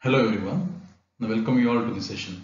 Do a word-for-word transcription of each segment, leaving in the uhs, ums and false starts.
Hello everyone, I welcome you all to the session.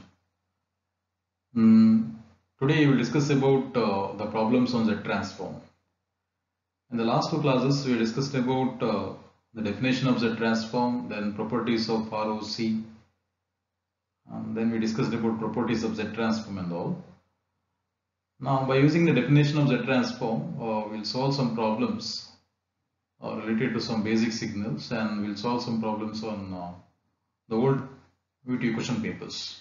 Mm, Today we will discuss about uh, the problems on Z transform. In the last two classes we discussed about uh, the definition of Z transform, then properties of R O C, and then we discussed about properties of Z transform and all. Now by using the definition of Z transform, uh, we'll solve some problems uh, related to some basic signals, and we'll solve some problems on uh, the old V T U question papers.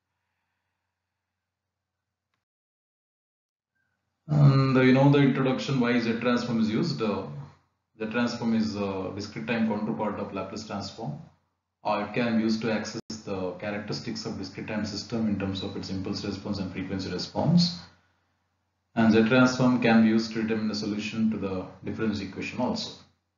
And uh, you know the introduction why Z transform is used. Uh, the transform is a discrete time counterpart of Laplace transform, or it can be used to access the characteristics of discrete time system in terms of its impulse response and frequency response. And Z transform can be used to determine the solution to the difference equation also.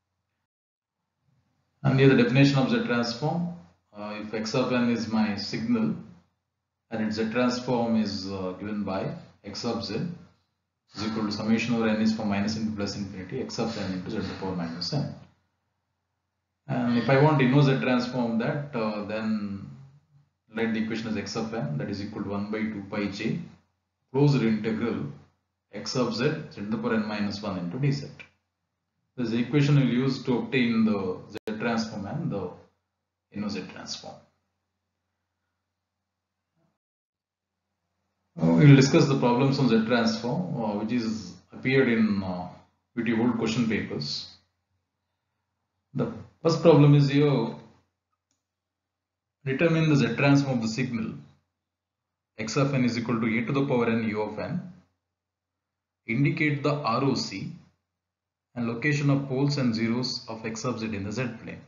And here the definition of Z transform, uh, if x of n is my signal and its Z transform is uh, given by x of z is equal to summation over n is from minus into plus infinity x of n into z to the power minus n. And if I want to inverse Z transform that, uh, then write the equation as x of n, that is equal to one by two pi j closed integral x of z z to the power n minus one into dz. This equation we will use to obtain the Z transform and the inverse Z transform. Uh, we will discuss the problems on Z transform, uh, which is appeared in uh, V T U old question papers. The first problem is here: determine the Z transform of the signal x of n is equal to a to the power n u of n. Indicate the R O C and location of poles and zeros of x of z in the z plane.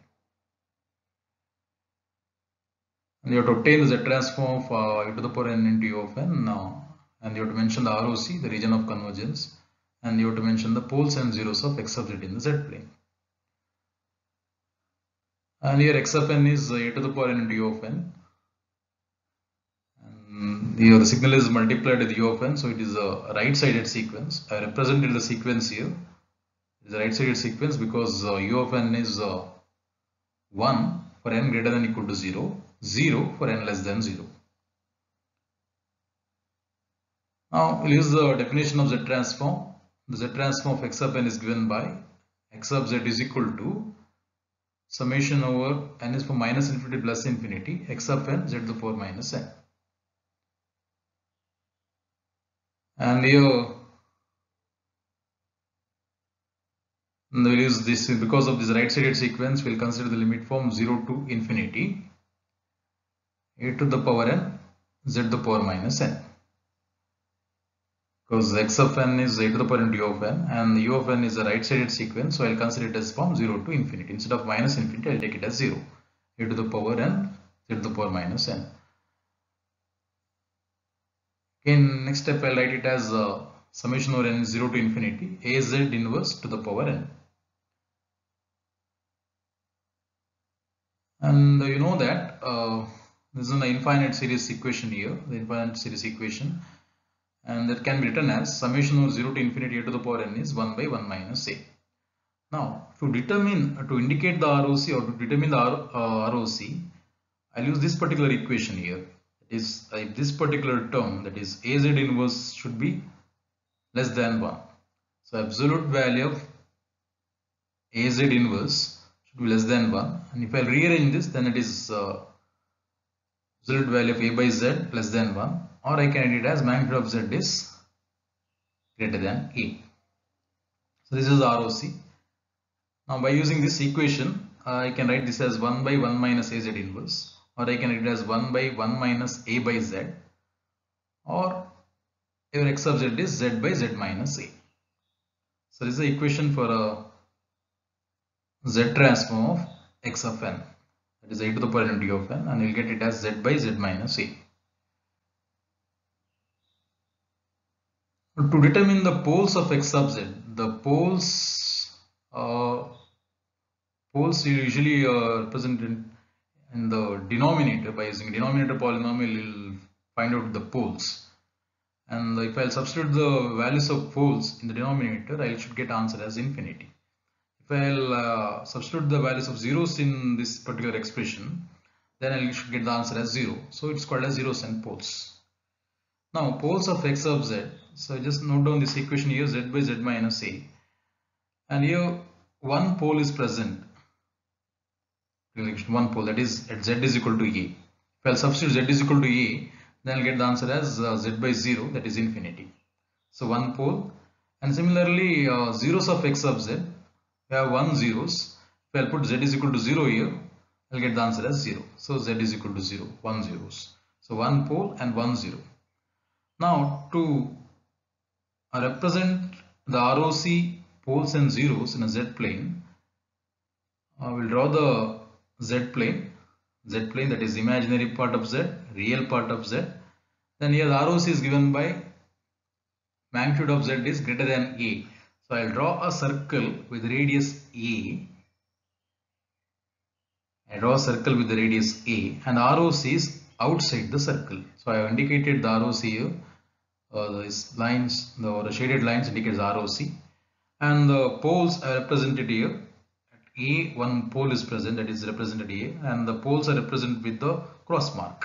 And you have to obtain the Z transform of uh, e to the power n into u of n, uh, and you have to mention the R O C, the region of convergence, and you have to mention the poles and zeros of x of z in the z plane. And here x of n is uh, e to the power n into u of n. And here the signal is multiplied with u of n, so it is a right-sided sequence. I represented the sequence here. It is a right-sided sequence because uh, u of n is uh, one for n greater than or equal to zero, zero for n less than zero. Now we'll use the definition of Z transform. The Z transform of x of n is given by x of z is equal to summation over n is from minus infinity plus infinity x of n z to the power minus n. And here we'll use this because of this right-sided sequence. We'll consider the limit from zero to infinity a to the power n z to the power minus n. Because x of n is a to the power into u of n, and u of n is a right-sided sequence, so I'll consider it as from zero to infinity. Instead of minus infinity, I'll take it as zero, a to the power n, z to the power minus n. In next step, I'll write it as uh, summation over n is zero to infinity, az inverse to the power n. And uh, you know that uh, this is an infinite series equation here, the infinite series equation. And that can be written as summation over zero to infinity a to the power n is one by one minus a. Now, to determine, to indicate the R O C or to determine the R, uh, R O C, I'll use this particular equation here. That is, uh, this particular term, that is Az inverse, should be less than one. So, absolute value of Az inverse should be less than one. And if I rearrange this, then it is uh, absolute value of A by Z less than one. Or I can write it as magnitude of Z is greater than A. So this is the R O C. Now by using this equation, uh, I can write this as one by one minus A Z inverse, or I can write it as one by one minus A by Z, or your x of Z is Z by Z minus A. So this is the equation for a Z transform of x of n, that is a to the power n into u of n, and you will get it as Z by Z minus A. To determine the poles of x of z, the poles uh, poles usually uh, represented in the denominator. By using denominator polynomial, you will find out the poles. And if I'll substitute the values of poles in the denominator, I should get answer as infinity. If I'll uh, substitute the values of zeros in this particular expression, then I should get the answer as zero. So it's called as zero cent poles. Now poles of x of z. So just note down this equation here, z by z minus a. And here one pole is present. One pole, that is at z is equal to a. If I'll substitute z is equal to a, then I'll get the answer as uh, z by zero, that is infinity. So one pole. And similarly uh, zeros of x of z, we have one zeros. If I'll put z is equal to zero here, I'll get the answer as zero. So z is equal to zero, one zeros. So one pole and one zero. Now to uh, represent the R O C poles and zeros in a z plane, uh, we'll draw the z plane, z plane, that is imaginary part of z, real part of z. Then here the R O C is given by magnitude of z is greater than a. So I'll draw a circle with radius a. I draw a circle with the radius a, and the R O C is outside the circle. So I have indicated the R O C here. Uh, these lines, the, the shaded lines indicates R O C, and the poles are represented here. At A, one pole is present, that is represented A, and the poles are represented with the cross mark.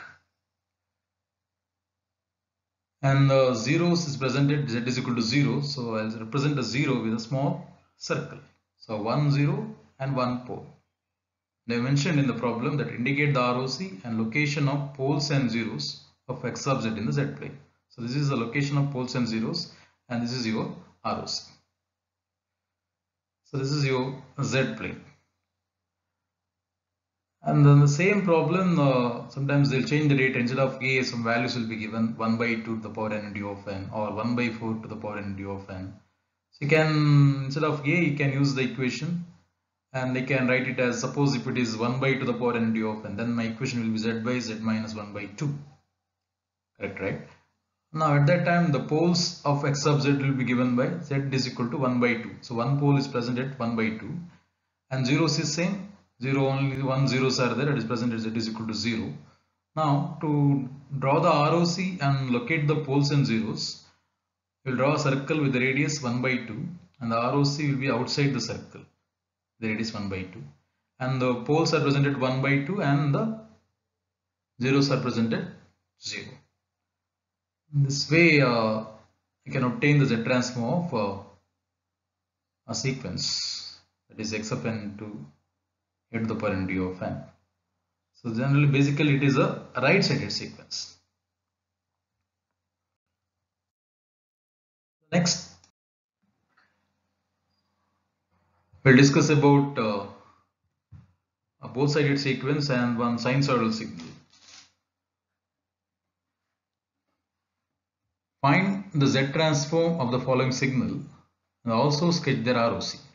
And the zeros is presented, z is equal to zero, so I'll represent a zero with a small circle. So one zero and one pole. They mentioned in the problem that indicate the R O C and location of poles and zeros of x sub z in the z plane. So this is the location of poles and zeros, and this is your R O C. So this is your z plane. And then the same problem, uh, sometimes they'll change the data. Instead of a, some values will be given one by two to the power n d of n, or one by four to the power n d of n. So you can, instead of a, you can use the equation, and they can write it as, suppose if it is one by to the power n d of n, then my equation will be z by z minus one by two. Correct, right? Now at that time the poles of x sub z will be given by z is equal to one by two. So one pole is present at one by two, and zeros is same. zero, only one zeros are there, it is present at z is equal to zero. Now to draw the R O C and locate the poles and zeros, we will draw a circle with the radius one by two, and the R O C will be outside the circle, the radius one by two, and the poles are presented one by two and the zeros are presented zero. In this way uh, you can obtain the z transform of uh, a sequence, that is x of n to a to the power n d of n. So generally, basically it is a right sided sequence. Next we'll discuss about uh, a both sided sequence and one sinusoidal signal. Find the z transform of the following signal and also sketch their R O C.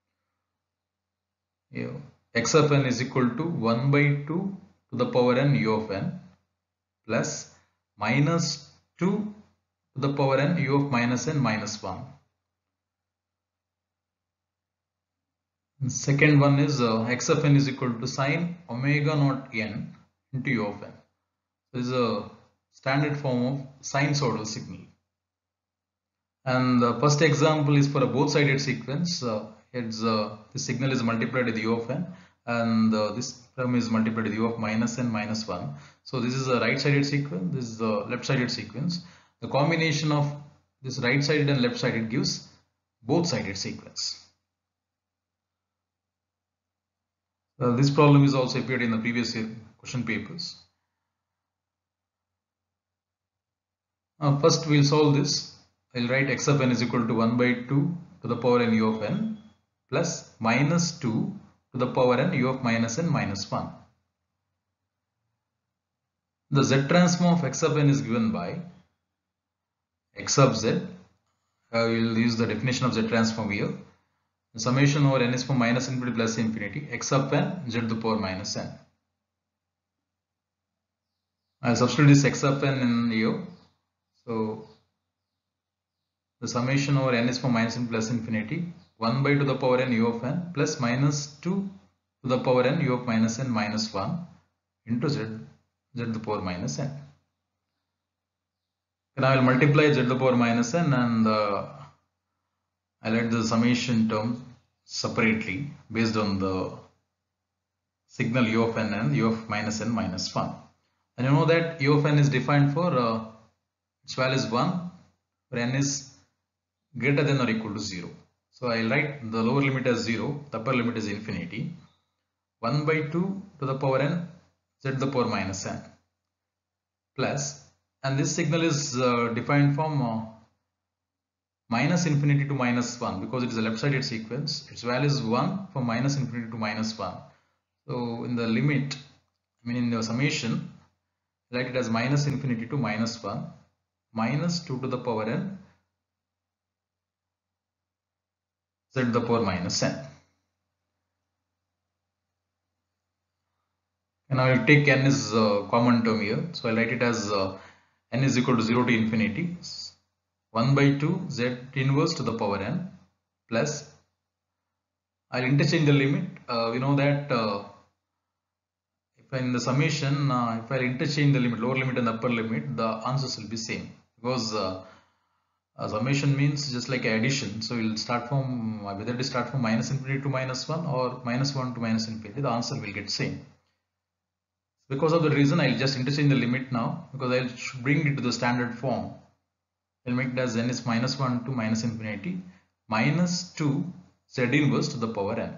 Here, x of n is equal to one by two to the power n u of n plus minus two to the power n u of minus n minus one. And second one is uh, x of n is equal to sine omega naught n into u of n. This is a standard form of sinusoidal signal. And the first example is for a both sided sequence. Uh, it's uh, the signal is multiplied with u of n, and uh, this term is multiplied with u of minus n minus one. So this is a right sided sequence, this is a left sided sequence. The combination of this right sided and left sided gives both sided sequence. Uh, this problem is also appeared in the previous year question papers. Uh, first we will solve this. I will write x of n is equal to one by two to the power n u of n plus minus two to the power n u of minus n minus one. The z transform of x of n is given by x of z. I will use the definition of z transform here. The summation over n is from minus infinity plus infinity, x of n z to the power minus n. I will substitute this x of n in here. So the summation over n is from minus infinity plus infinity, one by to the power n u of n plus minus two to the power n u of minus n minus one into z, z to the power minus n. Then I will multiply z to the power minus n, and uh, I will write the summation term separately based on the signal u of n and u of minus n minus one. And you know that u of n is defined for uh, its value is one where n is greater than or equal to zero. So I'll write the lower limit as zero, the upper limit is infinity. one by two to the power n z to the power minus n plus, and this signal is uh, defined from uh, minus infinity to minus one because it is a left-sided sequence. Its value is one from minus infinity to minus one. So in the limit, I mean in the summation, write it as minus infinity to minus one minus two to the power n z to the power minus n. And I will take n is uh, common term here. So I'll write it as uh, n is equal to zero to infinity one by two z inverse to the power n plus, I'll interchange the limit. Uh, we know that uh, if in the summation, uh, if I interchange the limit, lower limit and upper limit, the answers will be same because uh, uh, summation means just like addition. So we'll start from uh, whether it start from minus infinity to minus one or minus one to minus infinity, the answer will get same. Because of the reason, I'll just interchange the limit now because I'll bring it to the standard form. I'll make it as n is minus one to minus infinity minus two z inverse to the power n.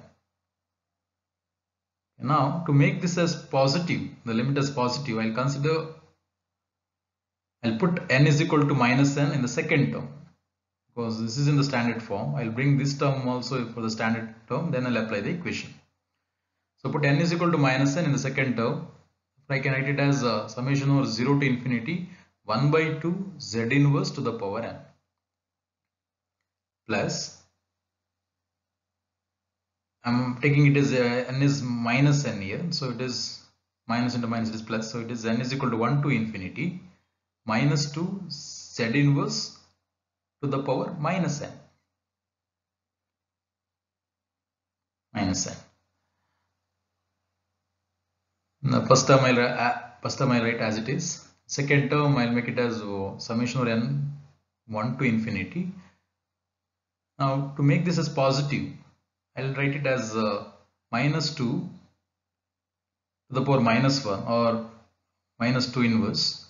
Now to make this as positive, the limit as positive, I'll consider, I'll put n is equal to minus n in the second term because this is in the standard form. I'll bring this term also for the standard term, then I'll apply the equation. So put n is equal to minus n in the second term. I can write it as uh, summation over zero to infinity one by two z inverse to the power n plus, I'm taking it as uh, n is minus n here, so it is minus into minus is plus, so it is n is equal to one to infinity minus two z inverse to the power minus n minus n. The first term I'll uh, first term I'll write as it is. Second term I'll make it as uh, summation over n one to infinity. Now to make this as positive, I'll write it as uh, minus two to the power minus one or minus two inverse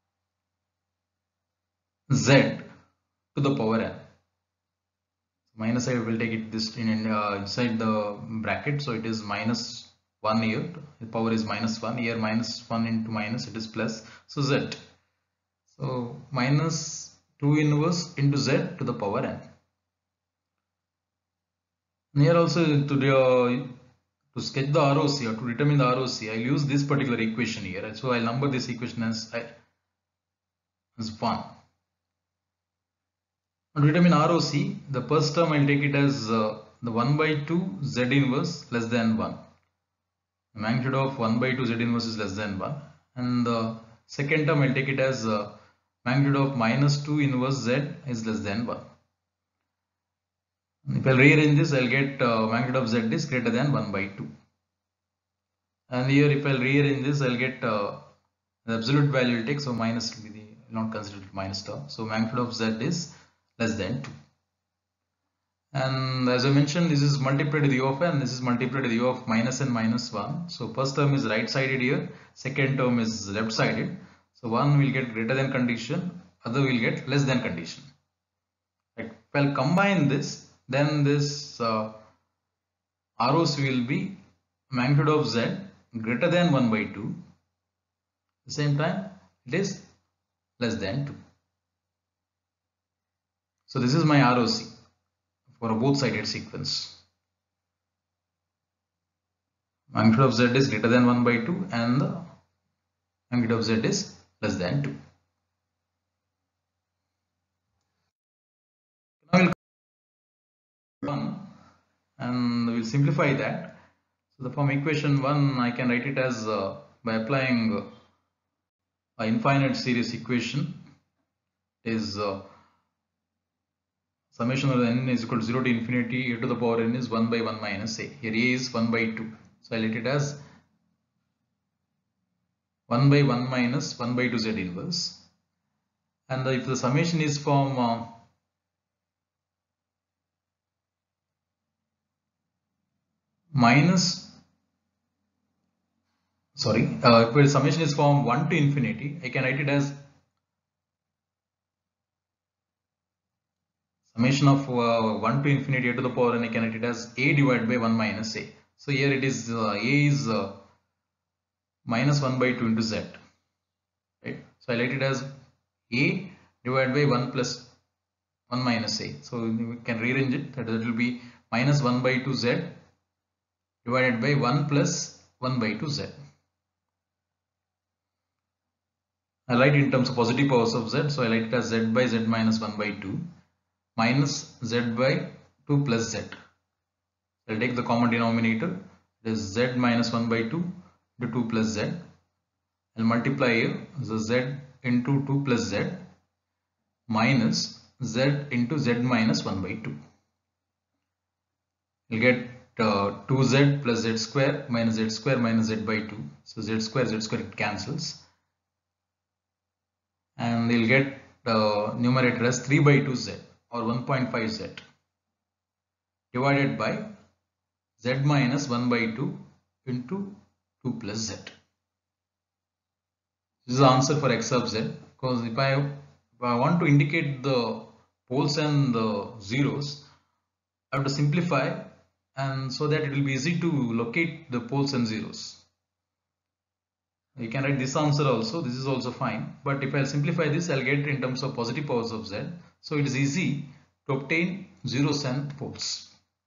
z to the power n. Minus I will take it this in uh, inside the bracket, so it is minus one here, the power is minus one, here minus one into minus, it is plus, so z. So minus two inverse into z to the power n. Here also to the, uh, to sketch the R O C or to determine the R O C, I will use this particular equation here. So I will number this equation as, as one. To determine R O C, the first term I will take it as uh, the one by two z inverse less than one. The magnitude of one by two z inverse is less than one. And the second term I will take it as uh, magnitude of minus two inverse z is less than one. If I rearrange this, I'll get uh, magnitude of z is greater than one by two. And here if I'll rearrange this, I'll get uh, the absolute value will take, so minus will be the, not considered minus term. So magnitude of z is less than two. And as I mentioned, this is multiplied with u of n, this is multiplied with u of minus n minus one. So first term is right sided here, second term is left sided. So one will get greater than condition, other will get less than condition. Right. If I'll combine this, then this uh, R O C will be magnitude of z greater than one by two. At the same time, it is less than two. So this is my R O C for a both sided sequence. Magnitude of z is greater than one by two and the magnitude of z is less than two. Now we'll one and we'll simplify that. So the form equation one, I can write it as uh, by applying uh, an infinite series equation is uh, summation of n is equal to zero to infinity a to the power n is one by one minus a. Here a is one by two. So I'll write it as one by one minus one by two z inverse. And if the summation is from uh, minus sorry, uh, if the summation is from one to infinity, I can write it as summation of uh, one to infinity a to the power n. I can write it as a divided by one minus a. So here it is uh, a is uh, minus one by two into z, right? So I write it as a divided by one plus one minus a. So we can rearrange it, that will be minus one by two z divided by one plus one by two z. I write in terms of positive powers of z, so I write it as z by z minus one by two minus z by two plus z. I'll take the common denominator, it is z minus one by two into two plus z. I'll multiply here, so z into two plus z minus z into z minus one by two. You'll get uh, two z plus z square minus z square minus z by two. So z square, z square it cancels. And you'll get uh, numerator as three by two z or one point five z divided by z minus one by two into two plus z. This is the answer for x of z, because if I, if I want to indicate the poles and the zeros, I have to simplify, and so that it will be easy to locate the poles and zeros. You can write this answer also, this is also fine, but if I simplify this, I'll get in terms of positive powers of z, so it is easy to obtain zeros and poles.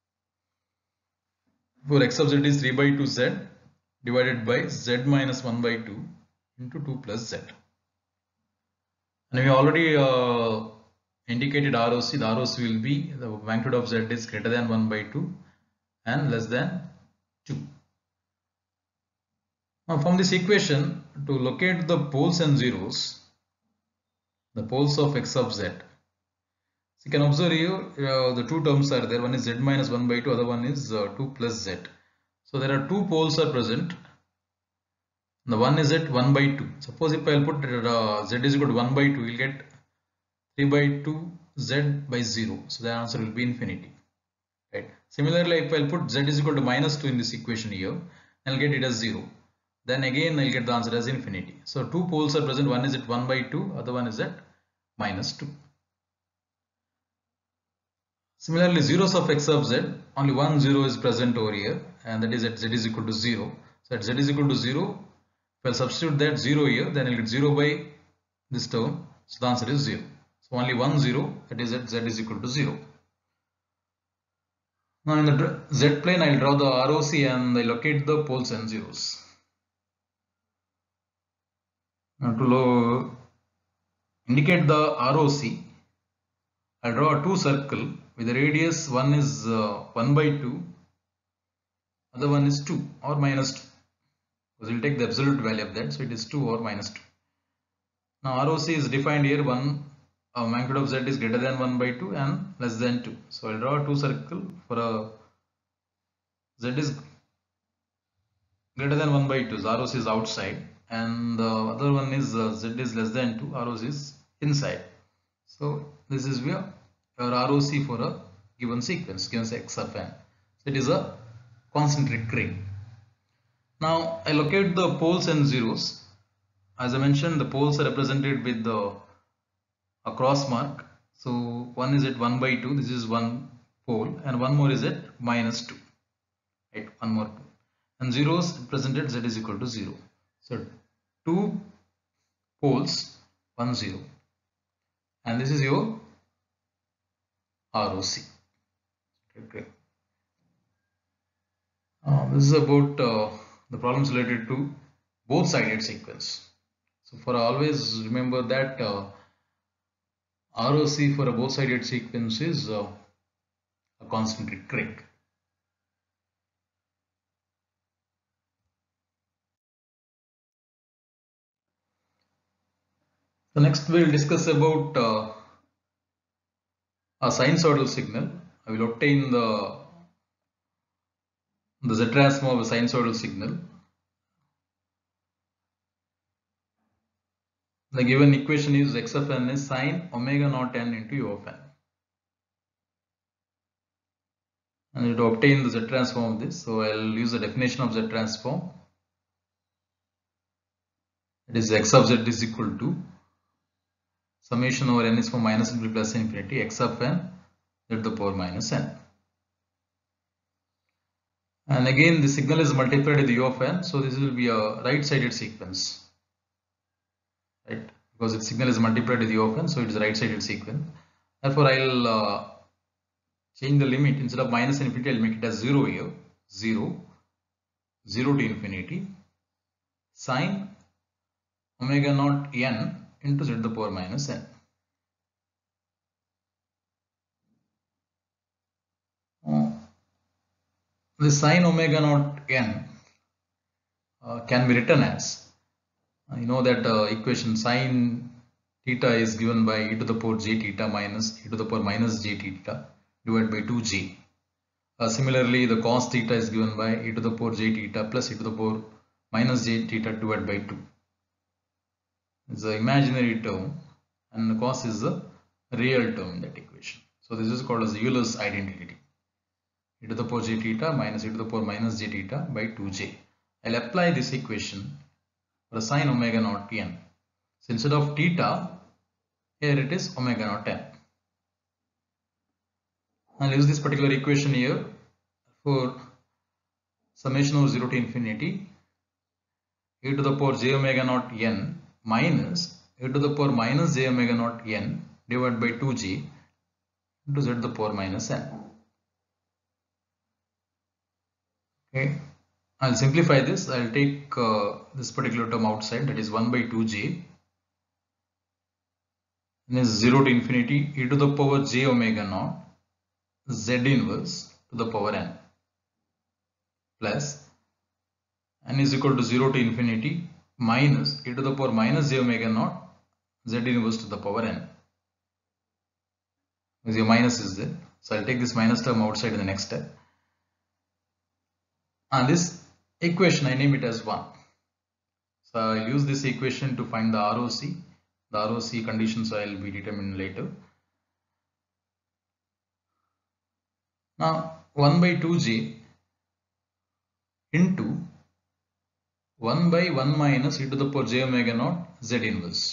For x of z is three by two z divided by z minus one by two into two plus z. And we already uh, indicated R O C. The R O C will be the magnitude of z is greater than one by two and less than two. Now from this equation, to locate the poles and zeros, the poles of x of z, so you can observe here uh, the two terms are there. One is z minus one by two, other one is uh, two plus z. So there are two poles are present. The one is at one by two. Suppose if I will put uh, z is equal to one by two, we will get three by two z by zero. So the answer will be infinity. Right. Similarly, if I will put z is equal to minus two in this equation here, I will get it as zero. Then again I will get the answer as infinity. So two poles are present. One is at one by two, other one is at minus two. Similarly, zeros of x of z, only one zero is present over here, and that is at z is equal to zero. So at z is equal to zero, if I substitute that zero here, then I will get zero by this term. So the answer is zero. So only one zero, that is at z is equal to zero. Now in the z plane, I will draw the R O C and I locate the poles and zeros. Now to indicate the R O C, I will draw a two circle with the radius, one is uh, one by two, other one is two or minus two. Because we will take the absolute value of that, so it is two or minus two. Now R O C is defined here, one uh, magnitude of z is greater than one by two and less than two. So I will draw a two circle for a z is greater than one by two, so R O C is outside, and the other one is uh, z is less than two, R O C is inside. So this is where your R O C for a given sequence, given x of n. So it is a concentric ring. Now I locate the poles and zeros. As I mentioned, the poles are represented with the a cross mark. So one is at one by two, this is one pole, and one more is at minus two. Right, one more pole. And zeros represented z is equal to zero. So two poles, one zero. And this is your R O C. Okay. Uh, this is about uh, the problems related to both sided sequence. So for always remember that uh, R O C for a both sided sequence is uh, a concentric ring. So next we will discuss about uh, a sinusoidal signal. I will obtain the the Z transform of a sinusoidal signal. The given equation is x of n is sine omega naught n into u of n. And to obtain the Z transform of this, so I will use the definition of Z transform. It is x of z is equal to summation over n is from minus infinity plus infinity x of n z to the power minus n. And again the signal is multiplied with u of n, so this will be a right sided sequence, right? Because its signal is multiplied with u of n, so it is a right sided sequence. Therefore I'll uh, change the limit. Instead of minus infinity, I'll make it as zero here, zero, zero to infinity, sine omega naught n into z to the power minus n. Uh, the sine omega naught n uh, can be written as, uh, you know that uh, equation sine theta is given by e to the power j theta minus e to the power minus j theta divided by two j. Uh, similarly, the cos theta is given by e to the power j theta plus e to the power minus j theta divided by two. It's an imaginary term and the cos is the real term in that equation. So this is called as Euler's identity. E to the power j theta minus e to the power minus j theta by two j. I'll apply this equation for sine omega naught n. So instead of theta, here it is omega naught n. I'll use this particular equation here for summation of zero to infinity e to the power j omega naught n minus e to the power minus j omega naught n divided by two j into z to the power minus n. Okay, I'll simplify this. I'll take uh, this particular term outside, that is one by two j, and is zero to infinity e to the power j omega naught z inverse to the power n plus n is equal to zero to infinity minus e to the power minus j omega naught z inverse to the power n. Because your minus is there, so I'll take this minus term outside in the next step. And this equation I name it as one. So I'll use this equation to find the R O C. The R O C conditions I'll be determined later. Now one by two j into one by one minus e to the power j omega naught z inverse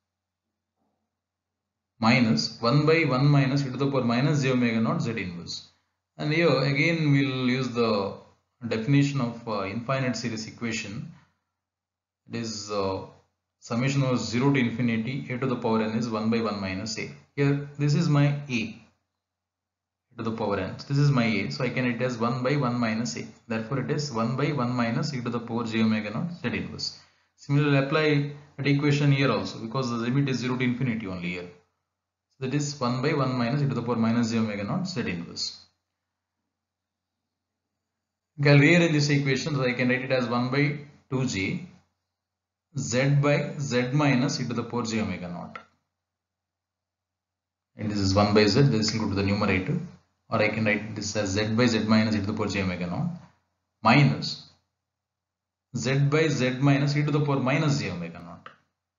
minus one by one minus e to the power minus j omega naught z inverse. And here again we'll use the definition of uh, infinite series equation. It is uh, summation of zero to infinity a to the power n is one by one minus a. Here this is my a to the power n. So this is my a, so I can write it as one by one minus a. Therefore it is one by one minus e to the power j omega naught z inverse. Similarly apply that equation here also, because the limit is zero to infinity only here. So that is one by one minus e to the power minus j omega naught z inverse. I'll rearrange this equation, so I can write it as one by two j z by z minus e to the power j omega naught. And this is one by z, this will go to the numerator. Or I can write this as z by z minus e to the power j omega naught minus z by z minus e to the power minus j omega naught.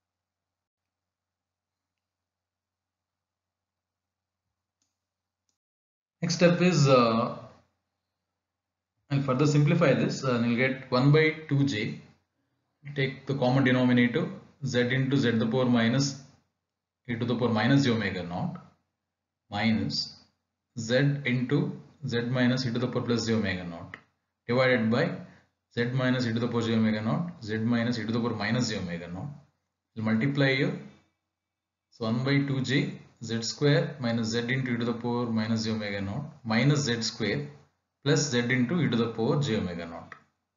Next step is uh, I'll further simplify this uh, and you'll get one by two j. Take the common denominator z into z to the power minus e to the power minus j omega naught minus z into z minus e to the power plus j omega naught divided by z minus e to the power j omega naught z minus e to the power minus j omega naught. We'll multiply here. So one by two j z square minus z into e to the power minus j omega naught minus z square plus z into e to the power j omega naught.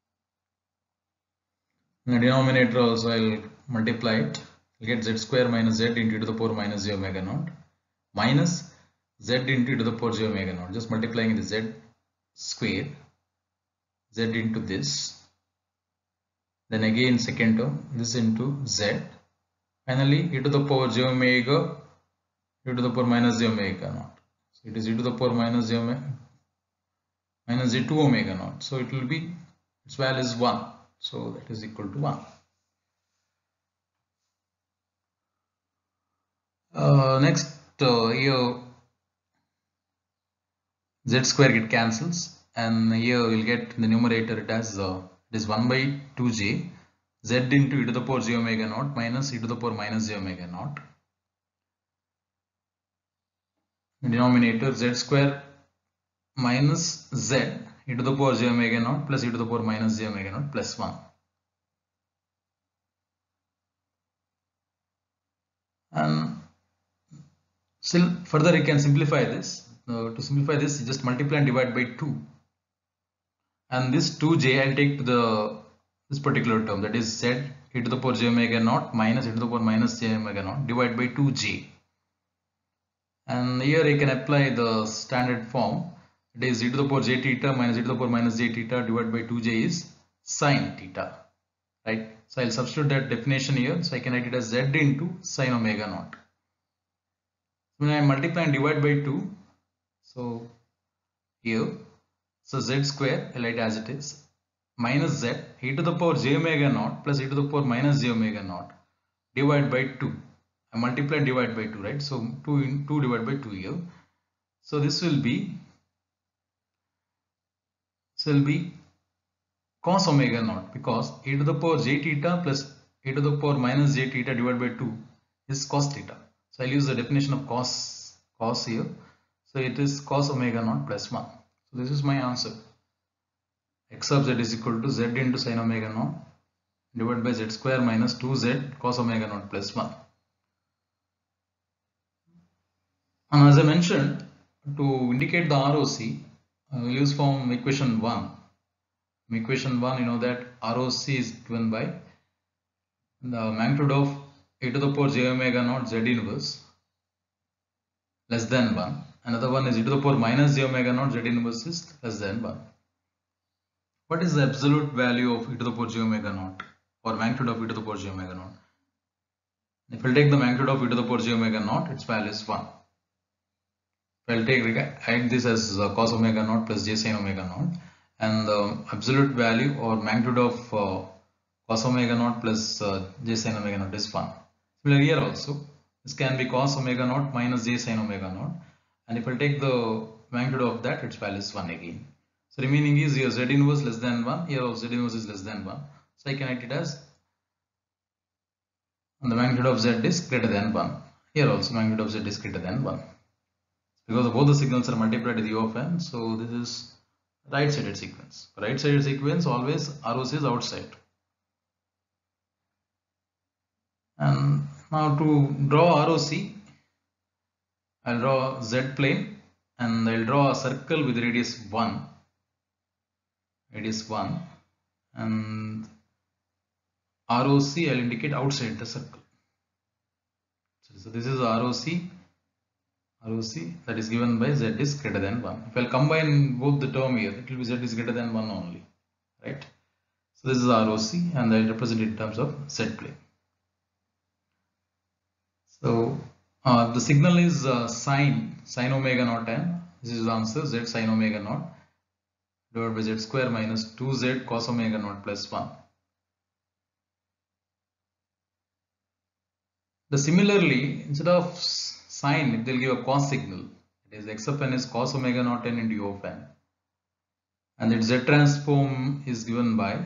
In the denominator also I'll multiply it. I'll get z square minus z into e to the power minus j omega naught minus z into e to the power j omega naught. Just multiplying the z square, z into this, then again second term, this into z, finally e to the power j omega e to the power minus j omega naught. So it is e to the power minus j omega minus j two omega naught. So it will be, its value is one. So that is equal to one. Uh, next uh, here z square get cancels, and here we'll get the numerator it as uh, it is one by two j z into e to the power j omega naught minus e to the power minus j omega naught. The denominator z square minus z e to the power j omega naught plus e to the power minus j omega naught plus one. And still further you can simplify this. Uh, to simplify this, you just multiply and divide by two. And this two j I'll take to the this particular term, that is z e to the power j omega naught minus e to the power minus j omega naught divided by two j. And here you can apply the standard form. It is e to the power j theta minus e to the power minus j theta divided by two j is sine theta, right? So I'll substitute that definition here. So I can write it as z into sine omega naught. When I multiply and divide by two, so here, so z square, I'll write as it is, minus z e to the power j omega naught plus e to the power minus j omega naught divided by two. I multiply and divide by two, right? So two in two divided by two here. So this will be, this will be cos omega naught, because e to the power j theta plus e to the power minus j theta divided by two is cos theta. So I'll use the definition of cos cos here. So it is cos omega naught plus one. So this is my answer. X of z is equal to z into sine omega naught divided by z square minus two z cos omega naught plus one. And as I mentioned, to indicate the R O C, I will use from equation one. In equation one, you know that R O C is given by the magnitude of e to the power j omega naught z inverse less than one. Another one is e to the power minus j omega naught z inverse is less than one. What is the absolute value of e to the power j omega naught, or magnitude of e to the power j omega naught? If we'll take the magnitude of e to the power j omega naught, its value is one. If I'll take, write this as uh, cos omega naught plus j sin omega naught, and the absolute value or magnitude of uh, cos omega naught plus uh, j sin omega naught is one. Similarly here also, this can be cos omega naught minus j sin omega naught, and if I take the magnitude of that, its value is one again. So remaining is here z inverse less than one, here also z inverse is less than one. So I can write it as, and the magnitude of z is greater than one. Here also magnitude of z is greater than one. Because both the signals are multiplied with u of n, so this is right sided sequence. Right sided sequence always R O C is outside. And now to draw R O C, I'll draw z plane and I'll draw a circle with radius one. Radius one, and R O C I'll indicate outside the circle. So this is R O C. R O C that is given by z is greater than one. If I'll combine both the term here, it will be z is greater than one only, right? So this is R O C, and I represent it in terms of z plane. So uh, the signal is uh, sine sine omega naught n. This is the answer, z sine omega naught divided by z square minus two z cos omega naught plus one. The similarly, instead of sine, if they'll give a cos signal, it is x of n is cos omega naught n into u of n, and its z transform is given by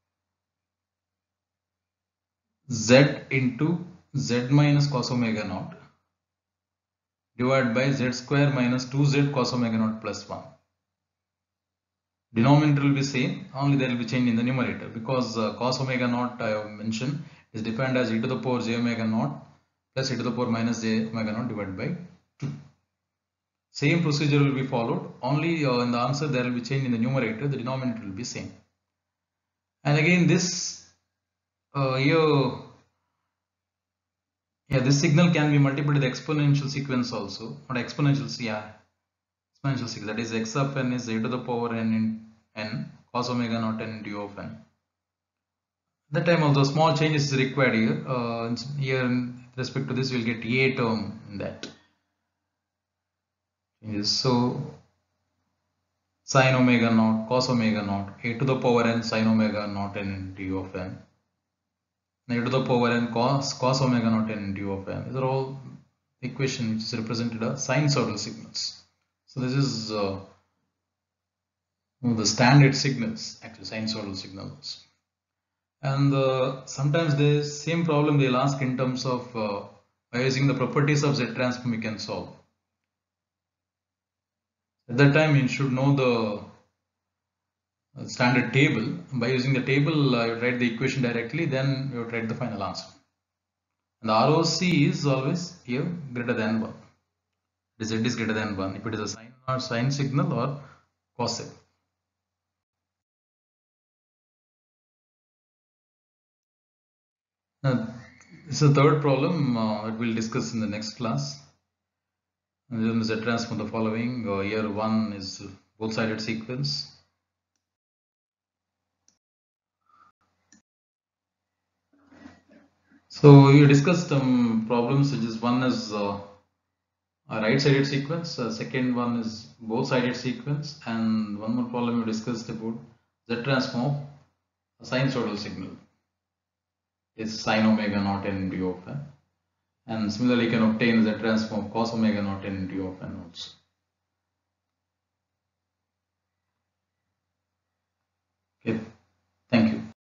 z into z minus cos omega naught divided by z square minus two z cos omega naught plus one. Denominator will be same, only there will be change in the numerator, because uh, cos omega naught I have mentioned is defined as e to the power j omega naught plus e to the power minus j omega naught divided by two. Same procedure will be followed, only uh, in the answer there will be change in the numerator, the denominator will be same. And again this uh, here, yeah, this signal can be multiplied with exponential sequence also, not exponential, yeah, exponential sequence, that is x of n is e to the power n in n cos omega naught n into u of n. That time also small changes is required here. Uh, here in respect to this we will get a term in that. So sine omega naught cos omega naught a to the power n sine omega naught n into u of n, a to the power n cos cos omega naught n into u of n. These are all equation which is represented as sinusoidal signals. So this is uh, the standard signals, actually sinusoidal signals. And uh, sometimes the same problem they'll ask in terms of uh, by using the properties of Z transform you can solve. At that time you should know the standard table. By using the table uh, you write the equation directly, then you write the final answer. And the R O C is always here greater than one. Z is greater than one if it is a sine or sine signal or cos signal. Now, this is the third problem uh, that we'll discuss in the next class. And then Z transform the following. Uh, here one is both sided sequence. So you discussed some problems, which is one is uh, a right sided sequence, uh, second one is both sided sequence, and one more problem you discussed about Z transform a sinusoidal signal is sine omega naught n into u of n. And similarly, you can obtain Z transform cos omega naught n into u of n also. Okay.